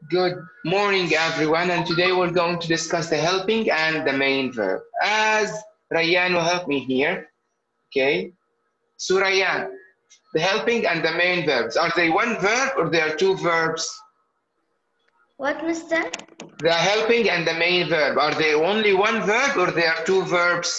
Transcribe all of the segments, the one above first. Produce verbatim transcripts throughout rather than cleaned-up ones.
Good morning, everyone, and today we're going to discuss the helping and the main verb. As Rayyan will help me here, okay? So Rayyan, the helping and the main verbs, are they one verb or they are two verbs? What, mister? The helping and the main verb, are they only one verb or they are two verbs?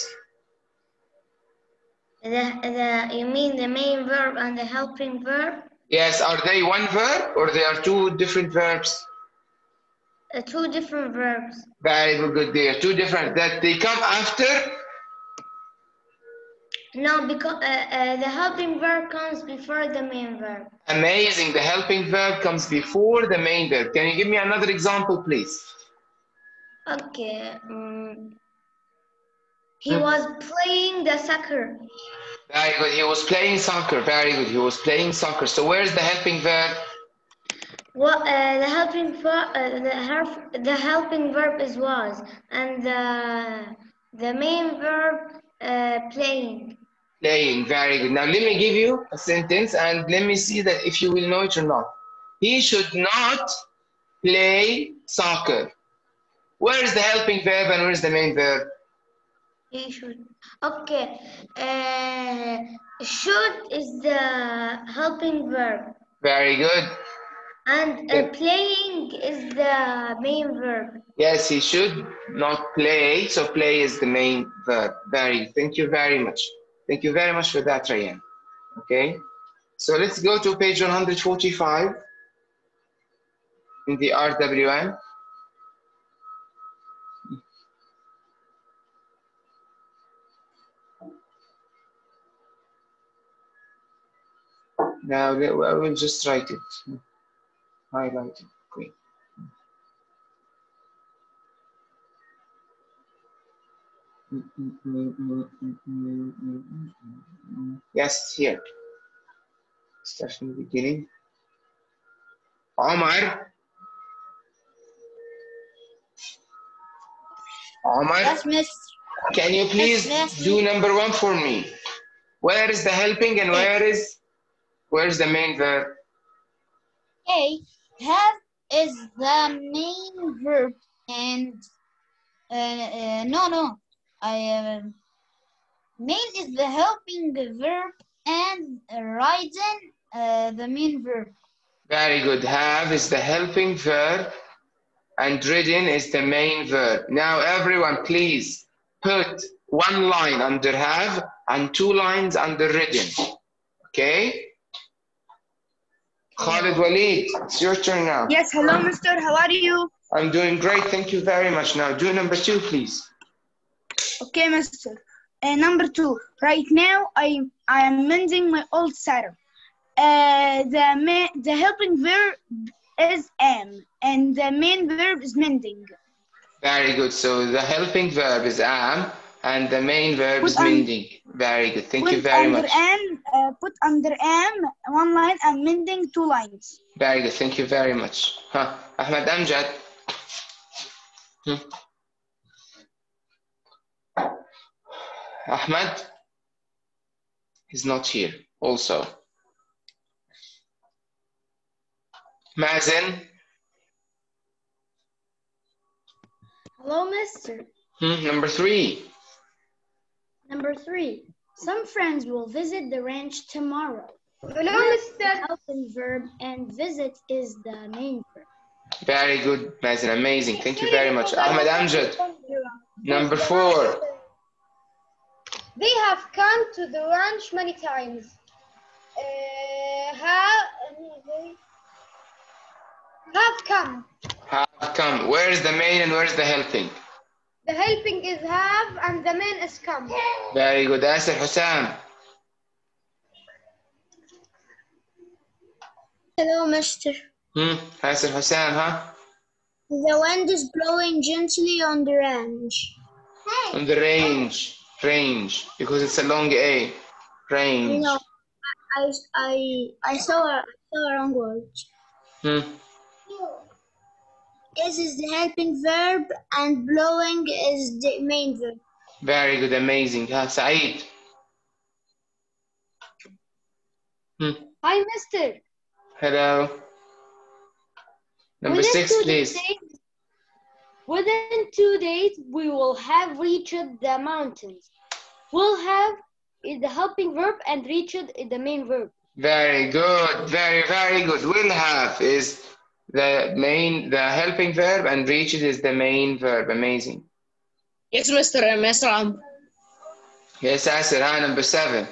The, the, you mean the main verb and the helping verb? Yes, are they one verb or they are two different verbs? Uh, two different verbs. Very good, they are two different, that they come after? No, because uh, uh, the helping verb comes before the main verb. Amazing, the helping verb comes before the main verb. Can you give me another example, please? Okay. Um, he Hmm. was playing the soccer. Very good, he was playing soccer. Very good, he was playing soccer. So where's the helping verb? Well, uh, the helping verb, uh, the, help, the helping verb is was, and the the main verb uh, playing. Playing, very good. Now let me give you a sentence and let me see that if you will know it or not. He should not play soccer. Where is the helping verb and where is the main verb? He should. Okay. Uh, should is the helping verb. Very good. And uh, playing is the main verb. Yes, he should not play. So play is the main verb. Very good. Thank you very much. Thank you very much for that, Rayyan. Okay. So let's go to page one hundred forty-five in the R W M. Now I will just write it, highlight it. Great. Yes, here. Start from the beginning. Omar. Omar. Yes, miss. Can you please Yes, do number one for me? Where is the helping and where is where is the main verb? Okay, have is the main verb and uh, uh, no, no. I uh, main is the helping verb and riding uh, the main verb. Very good. Have is the helping verb and ridden is the main verb. Now everyone please put one line under have and two lines under ridden. Okay? Khalid Walid, it's your turn now. Yes, hello, mister. How are you? I'm doing great. Thank you very much. Now do number two, please. Okay, mister. Uh, number two. Right now, I I am mending my old saddle. Uh, the ma the helping verb is am, and the main verb is mending. Very good. So the helping verb is am, and the main verb Put is on- mending. Very good. Thank you Put very under much. am, uh, put under am one line and mending two lines. Very good. Thank you very much. Huh. Ahmed Amjad. Hmm. Ahmed is not here also. Mazen. Hello, mister. Hmm. Number three. Number three. Some friends will visit the ranch tomorrow. Hello, mister. Helping verb and visit is the main verb. Very good, Mazen. Amazing. Thank you very much. Ahmed Amjad. Number four. They have come to the ranch many times. Uh, have, have come. Have come. Where's the main and where's the helping? The helping is have and the main is come. Very good. Asir Hussam. Hello, mister. Hmm. Asir Hussam, huh? The wind is blowing gently on the range. On the range. Range. Because it's a long A. Range. You know, I I I saw a, I saw a wrong word. Hmm. Is is the helping verb and blowing is the main verb. Very good. Amazing. Huh? Saeed. Hmm. Hi, mister. Hello. Number Within six, two please. days, within two days, we will have reached the mountains. Will have is the helping verb and reached is the main verb. Very good. Very, very good. Will have is the main, the helping verb, and reached is the main verb. Amazing. Yes, Mister Mister Amr. Yes, Asir. Huh? Number seven.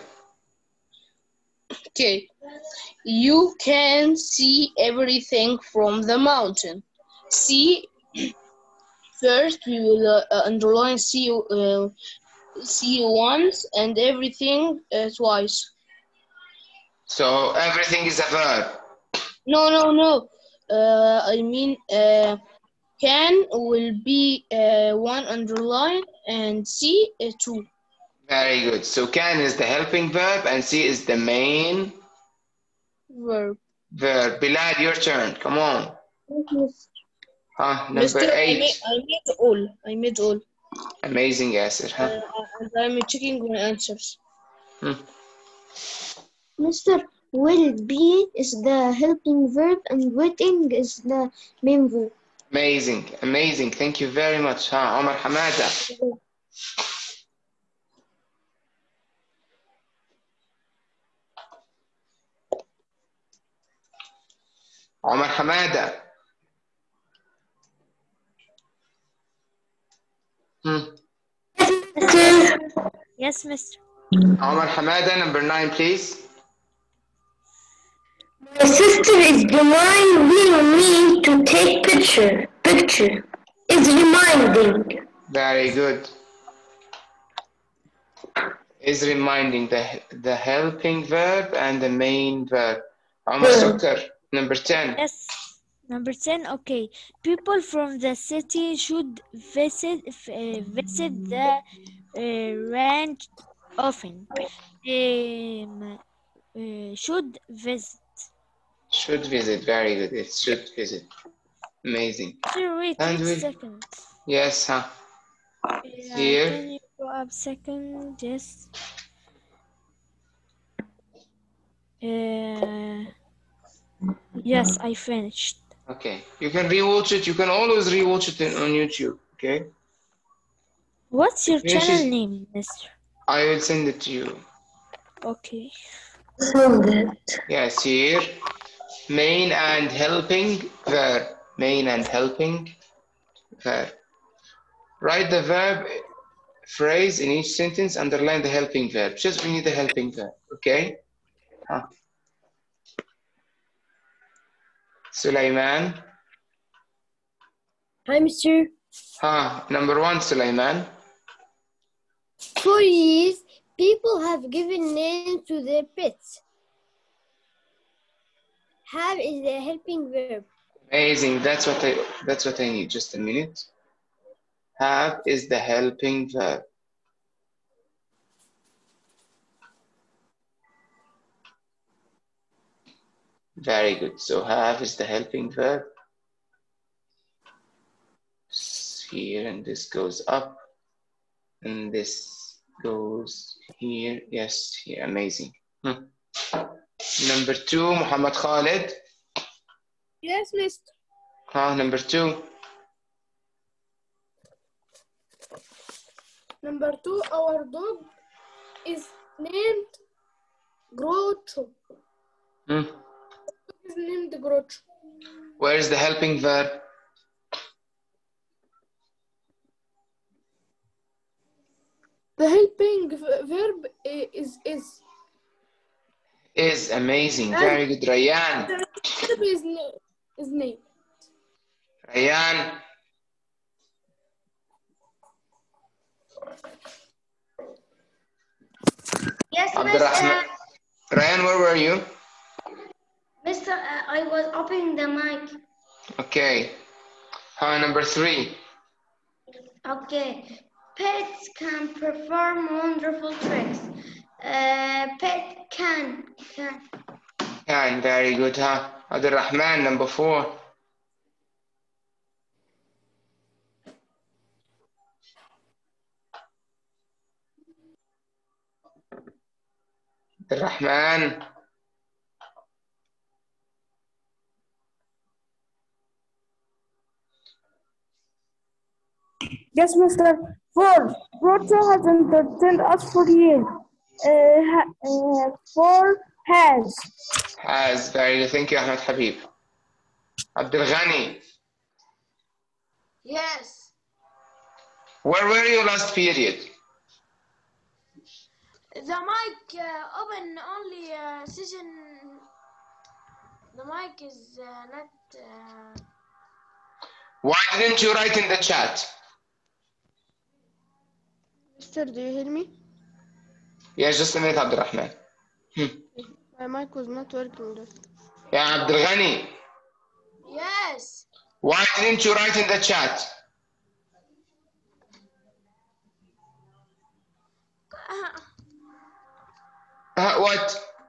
Okay. You can see everything from the mountain. See, first we will uh, underline see, uh, see once and everything uh, twice. So everything is a verb. No, no, no. Uh, I mean, uh, can will be uh, one underline and see uh, two. Very good. So can is the helping verb and see is the main Verb. verb. Bilal, your turn. Come on. Huh? Number Mister I made, eight. I made all. I made all. Amazing, Asir. Uh, Huh? and I'm checking my answers. Hmm. Mister Will be is the helping verb and waiting is the main verb. Amazing. Amazing. Thank you very much. Huh? Omar Hamada. Omar Hamada. Hmm. Yes, Mister Omar Hamada, number nine, please. My sister is reminding me to take picture. Picture is reminding. Very good. Is reminding the the helping verb and the main verb. Omar Sukkar, number ten. Yes. Number ten, okay. People from the city should visit uh, visit the uh, ranch often. Um, uh, should visit. Should visit. Very good. It should visit. Amazing. Sir, wait, And wait a we, second. yes, huh? Yeah, Here. can you go up second? Yes. Uh, yes, I finished. Okay. You can rewatch it. You can always rewatch it in, on YouTube. Okay. What's your Finishes- channel name, Mister? I will send it to you. Okay. Send it. Yes, here. Main and helping verb. Main and helping verb. Write the verb phrase in each sentence, underline the helping verb. Just we need the helping verb, okay? Huh. Sulaiman. Hi, Mister Huh. Number one, Sulaiman. For years, people have given names to their pets. Have is the helping verb. Amazing. That's what I that's what I need. Just a minute. Have is the helping verb. Very good. So have is the helping verb. Here, and this goes up, and this goes here. Yes, here. Amazing. Hmm. Number two, Muhammad Khalid. Yes, Mister Huh, number two. Number two, our dog is named Groucho. Hmm. Is named Groucho. Where is the helping verb? The helping v- verb i- is is. Is amazing. Very good. Rayan. The verb is na- is name. Rayan. Yes, Abdurrahman. Mister Rayan, where were you? Mister Uh, I was opening the mic. Okay. Huh, number three. Okay. Pets can perform wonderful tricks. Uh, pet can can. Can. Very good, huh? Abdurrahman, number four. Abdurrahman. Yes, Mister Four. Proto has entertained us for years. Uh, ha- uh, four has. Has. Very good. Thank you, Ahmed Habib. Abdul Ghani, Yes. where were you last period? The mic uh, open only uh, session. The mic is uh, not. Uh... Why didn't you write in the chat? Mister, do you hear me? Yes, just a minute, Abdul Rahman. Hmm. My mic was not working. Just. Yeah, Abdul Ghani, Yes. why didn't you write in the chat? Uh, what?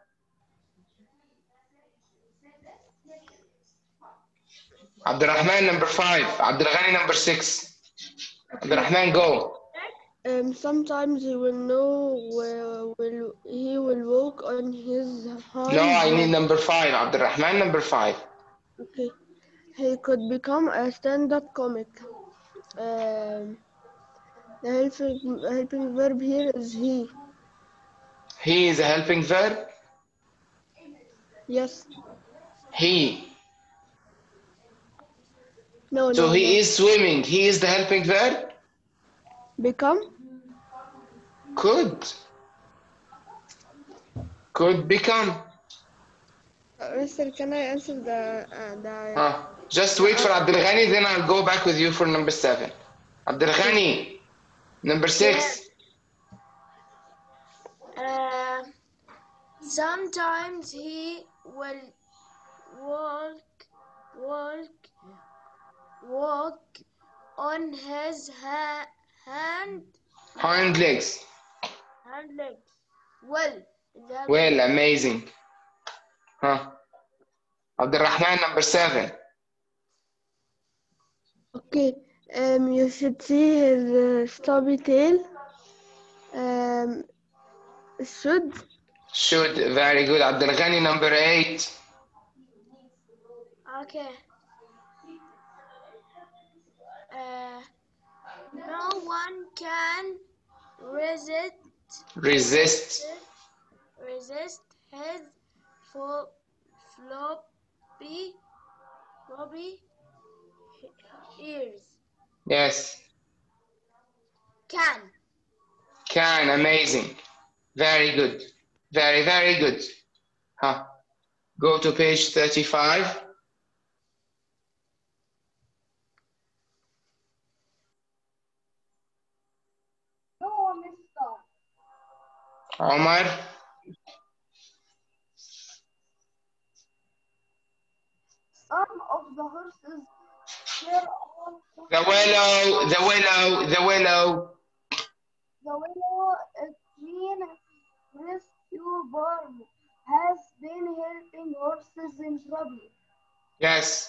Abdul Rahman, number five. Abdul Ghani, number six. Abdul Rahman, go. Um, sometimes he will know where will he will walk on his hands. No, I need number five. Abdul Rahman, number five. Okay. He could become a stand-up comic. Um, the helping, helping verb here is he. He is a helping verb. Yes. He. No, So no, he no. is swimming. He is the helping verb. Become? Could. Could become. Uh, Mister, can I answer the uh, the? Huh. Just wait for Abdul Ghani, then I'll go back with you for number seven. Abdul Ghani, number six. Uh, sometimes he will walk, walk, walk on his ha- hand, Hind legs. hand legs. Well, that Well, amazing. Huh. Abdul Rahman, number seven. Okay. Um, you should see his uh, stubby tail. Um, should. Should. Very good. Abdul Ghani, number eight. Okay. Uh, no one can resist Resist. resist his fo- floppy floppy ears. Yes. Can. Can. Amazing. Very good. Very, very good. Huh. Go to page thirty-five. No, Mister. Omar. Some of the horses were on The willow. The willow. The willow. the willow. A green rescue barn has been helping horses in trouble. Yes.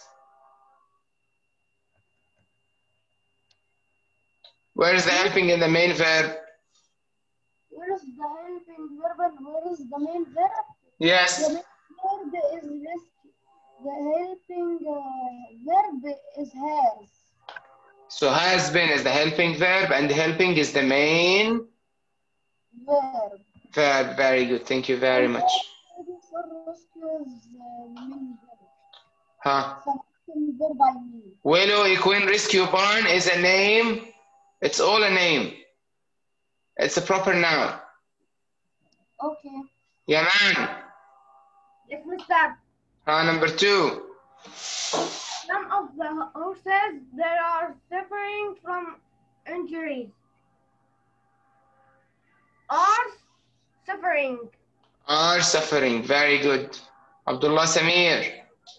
Where is the helping in the main verb? Where is the helping verb and where is the main verb? Yes. The main verb is rescue. The helping uh, verb is has. So has been is the helping verb and helping is the main Verb. verb. Very good. Thank you very much. For rescue is uh, main verb. Huh. Some verb I mean. Willow Equine Rescue Barn is a name. It's all a name. It's a proper noun. Okay. Yeah, man. Yes, Mister. Uh, number two. Some of the horses that are suffering from injuries are suffering. Are suffering. Very good. Abdullah Samir.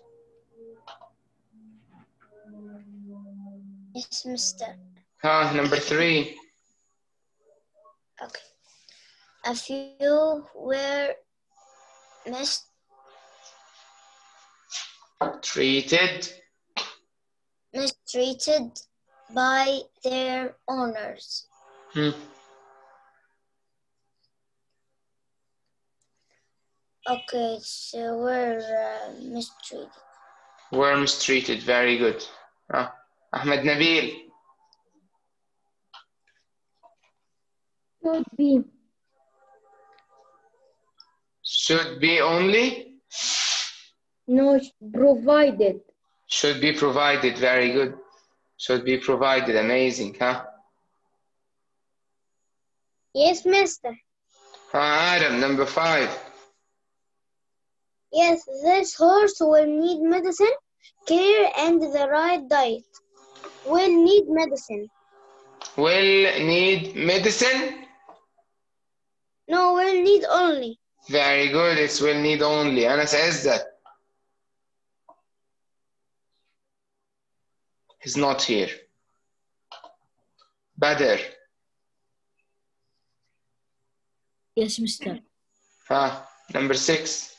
Yes, Mister. Huh, number three. Okay. A few were mistreated Treated. mistreated by their owners. Hmm. Okay, so we're uh, mistreated. Were mistreated. Very good. Huh. Ahmed Nabil. Should be. Should be only? No, provided. Should be provided. Very good. Should be provided. Amazing, huh? Yes, mister. Huh, Adam, number five. Yes, this horse will need medicine, care, and the right diet. Will need medicine. Will need medicine? No, will need only. Very good. It's will need only. Anna says that. He's not here. Badr. Yes, mister. Huh, number six.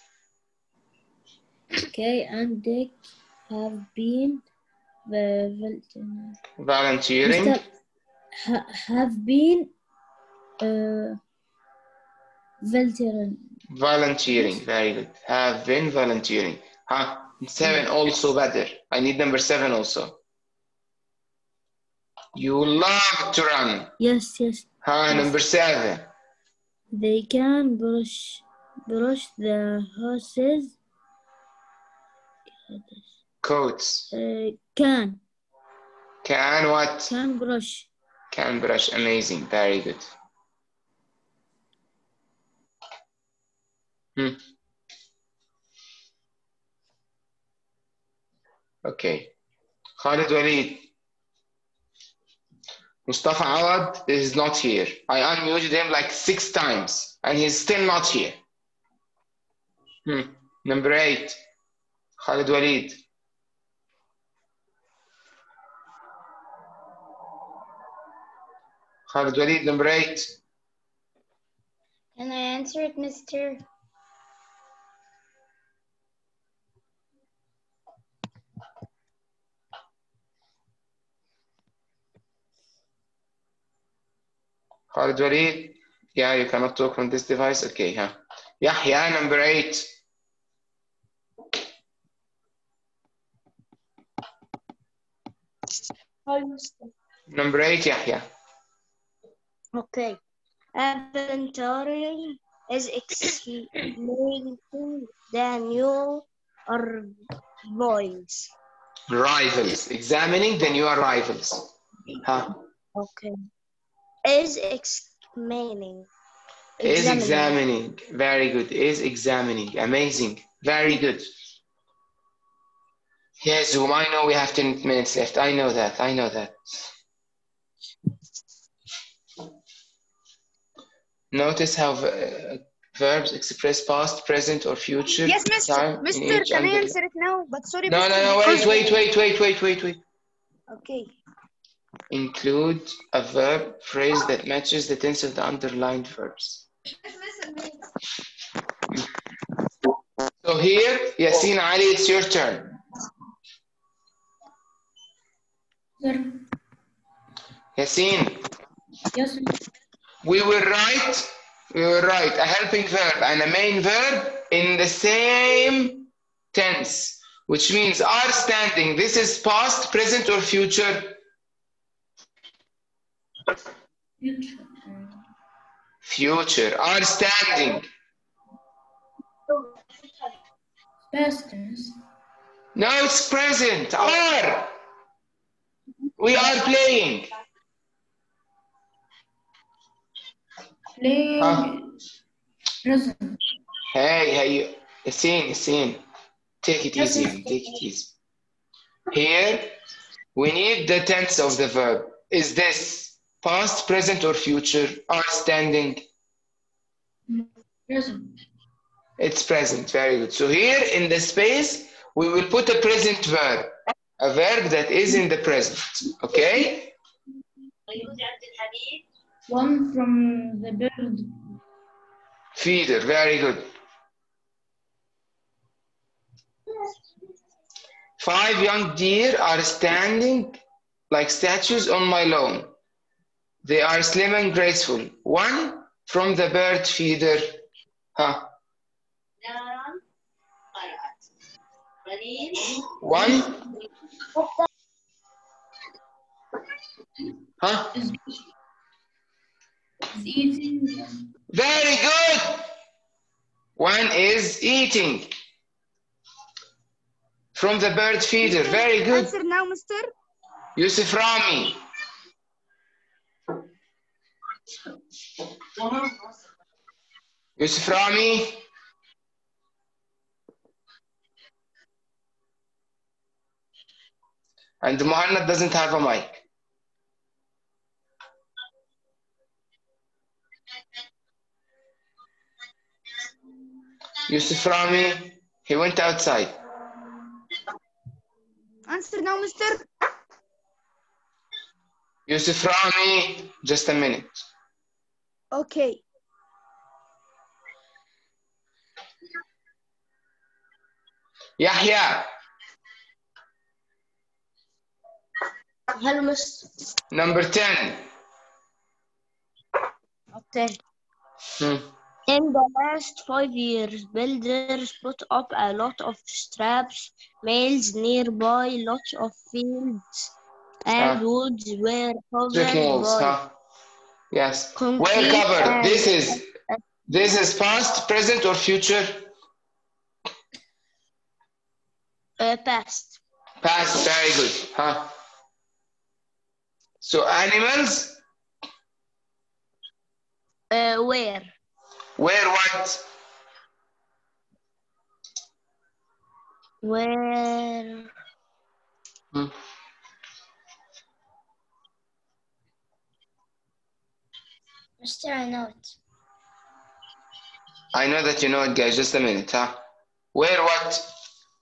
Kay and Dick have been uh, volunteering. Mister ha have been uh, volunteering. Volunteering, very good. Have been volunteering. Huh? Seven also better. I need number seven also. You love to run. Yes, yes. Huh? Yes. Number seven. They can brush brush the horses. Coats. Uh, can. Can what? Can brush. Can brush. Amazing. Very good. Hmm. Okay. Khalid Walid. Mustafa Awad is not here. I unmuted him like six times and he's still not here. Hmm. Number eight. Khalid Walid. Khalid Walid, number eight. Can I answer it, mister? Khalid Walid. Yeah, you cannot talk from this device. Okay, huh? Yahya, number eight. Number eight, Yahya. Okay. Inventory is explaining the new arrivals. Rivals. Examining the new arrivals. Huh? Okay. Is examining. Is examining. Very good. Is examining. Amazing. Very good. Yes, Zoom, I know we have ten minutes left. I know that. I know that. Notice how uh, verbs express past, present, or future. Yes, mister. Time Mister, can I answer it now? But sorry, No, mister, no, no. Wait, wait, wait, wait, wait, wait, wait. Okay. Include a verb phrase that matches the tense of the underlined verbs. So here, Yasin Ali, it's your turn. Sir. Yasin. Yes. We will write, we will write a helping verb and a main verb in the same tense, which means are standing. This is past, present, or future? Future. Future. Are standing. Past tense. No, it's present. Are. We are playing. Playing. Huh? Present. Hey, hey, Yasin, Yasin. Take it easy, take it easy. Here, we need the tense of the verb. Is this past, present, or future? Are standing? Present. It's present, very good. So here in the space, we will put a present verb, a verb that is in the present, okay? One from the bird. Feeder, very good. Five young deer are standing like statues on my lawn. They are slim and graceful. One from the bird feeder. Huh? One? Huh? Eating. Very good. One is eating. From the bird feeder. Very good. Answer now, Mister. Yusuf Rami. Yusuf Rami. And Muhammad doesn't have a mic. Yusuf Rami, he went outside. Answer now, Mister. Yusuf Rami, just a minute. Okay. Yahya, Hello, Mister. number ten. Okay. Hmm. In the last five years, builders put up a lot of straps, mills nearby, lots of fields and Ah. woods were Strip covered malls, by huh? Yes. Where concrete covered? and This is this is past, present, or future? uh, past. Past. Very good, huh? So animals, Uh, where? where what? Where? Hmm. Mister, I know it. I know that you know it, guys. Just a minute, huh? Where what?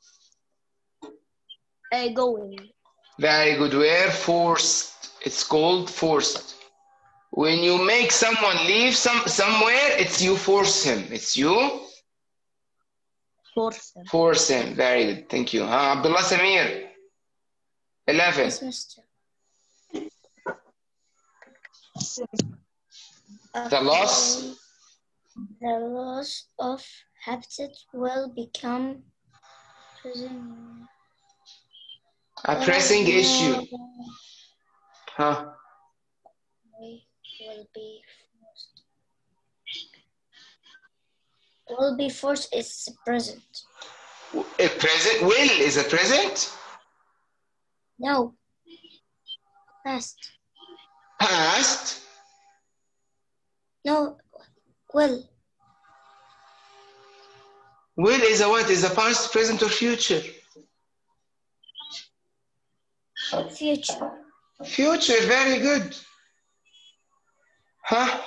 Uh, going. Very good. Where forced. It's called forced. When you make someone leave some somewhere, it's you force him. It's you Force. force him. Very good. Thank you. Huh? Abdullah Samir. eleven. Yes, Mister. The loss. Okay. The loss of habitat will become present. A pressing issue. Huh? Will be forced. Will be forced is present. A present. Will is a present. No. Past. Past. No. Will. Will is a what? Is a past, present, or future? Future. Future. Very good. Huh?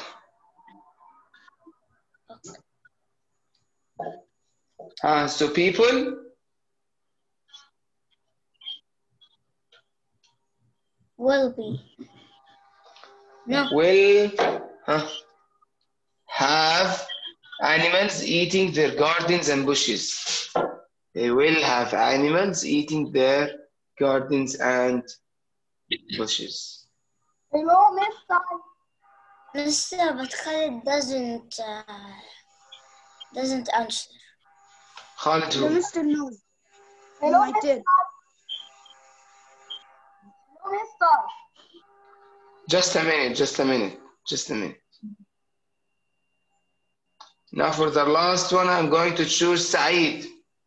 Ah, so people Will be. No. will huh, have animals eating their gardens and bushes. They will have animals eating their gardens and bushes. Hello, Mister. Mister, but Khalid doesn't uh, doesn't answer. Khalid The who? Mister knows. Hello, I did. Hello, Mister. Just a minute, just a minute, just a minute. Now for the last one, I'm going to choose Saeed.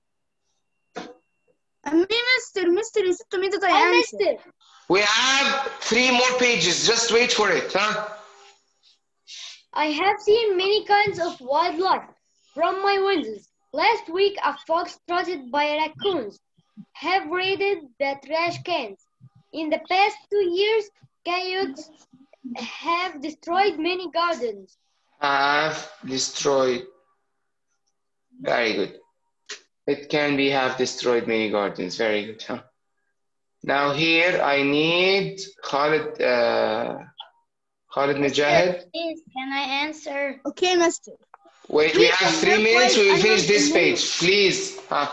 And me, Mister. Mister, you said to me that I Hi, answered. Mister. We have three more pages. Just wait for it, huh? I have seen many kinds of wildlife from my windows. Last week, a fox trotted by raccoons have raided the trash cans. In the past two years, coyotes have destroyed many gardens. Have destroyed. Very good. It can be have destroyed many gardens. Very good, huh? Now here I need Khalid, uh, Khalid Mujahid. Please, can I answer? Okay, Mister. Wait, we We have can three help minutes. We will wild finish this animals page, please. Huh?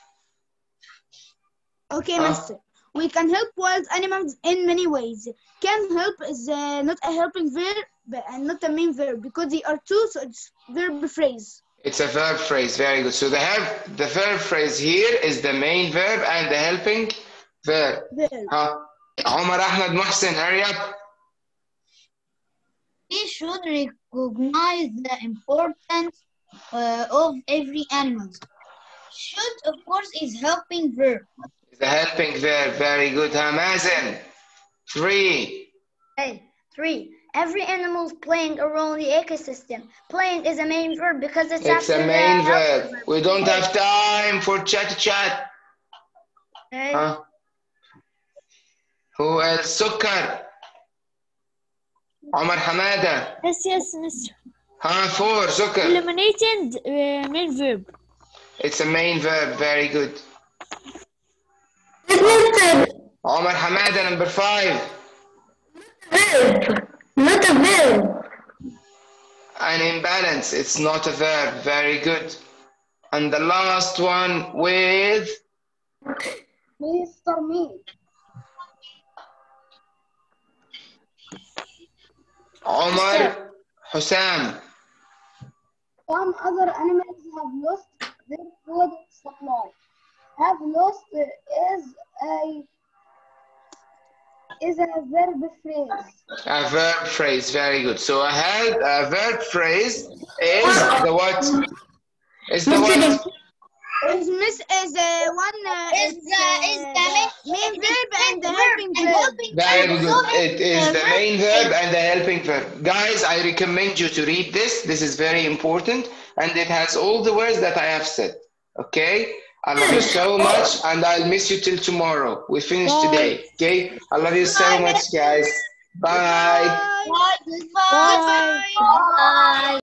Okay, Huh? Mister. We can help wild animals in many ways. Can help is uh, not a helping verb and not a main verb because they are two, so it's verb phrase. It's a verb phrase. Very good. So the verb, the verb phrase here is the main verb and the helping verb. Verb. Huh? Omar Ahmed Mohsen, hurry up. We should recognize the importance uh, of every animal. Should, of course, is helping verb. The helping verb. Very good, Hamazin. Three. Okay. Three. Every animal is playing a role in the ecosystem. Playing is a main verb because it's, It's after a main the verb. verb. We don't have time for chat chat. Okay. Huh? Who else? Sukkar. Omar Hamada. Yes, yes, mister Huh? Four. Sukkar. Eliminating uh, main verb. It's a main verb. Very good. Mister Omar Hamada, number five. Verb. Not a verb. An imbalance. It's not a verb. Very good. And the last one with Mister Me. Omar Hussam. Some other animals have lost their food supply. Have lost is a is a verb phrase. A verb phrase. Very good. So a, help, a verb phrase is the what? Is the what? Is miss is uh, one uh, Is it's, the is uh, the main main verb and the verb helping and verb. helping Very verb. good. So It is uh, the verb main is- verb and the helping verb. Guys, I recommend you to read this. This is very important and it has all the words that I have said. Okay? I love you so much and I'll miss you till tomorrow. We finished today. Okay? I love you so much, guys. Bye. Bye. Goodbye. Bye. Bye.